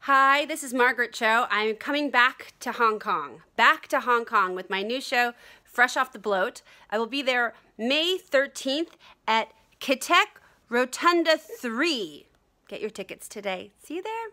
Hi, this is Margaret Cho. I'm coming back to Hong Kong with my new show, Fresh Off The Bloat. I will be there May 13th at KITEC Rotunda 3. Get your tickets today. See you there.